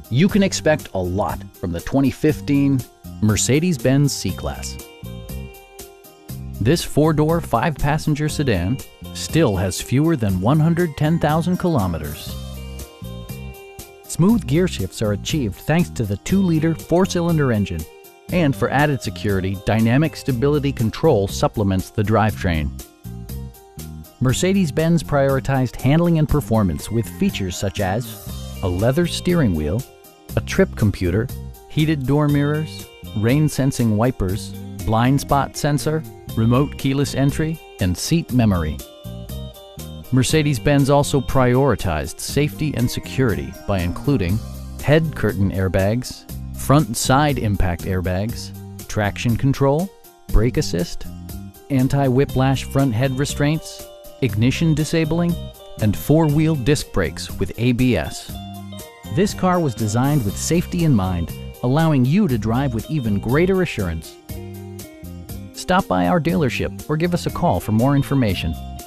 You can expect a lot from the 2015 Mercedes-Benz C-Class. This four-door, five-passenger sedan still has fewer than 110,000 kilometers. Smooth gear shifts are achieved thanks to the 2-liter four-cylinder engine, and for added security, dynamic stability control supplements the drivetrain. Mercedes-Benz prioritized handling and performance with features such as a leather steering wheel, a trip computer, heated door mirrors, rain-sensing wipers, blind spot sensor, remote keyless entry, and seat memory. Mercedes-Benz also prioritized safety and security by including head curtain airbags, front side impact airbags, traction control, brake assist, anti-whiplash front head restraints, ignition disabling, and four-wheel disc brakes with ABS. This car was designed with safety in mind, allowing you to drive with even greater assurance. Stop by our dealership or give us a call for more information.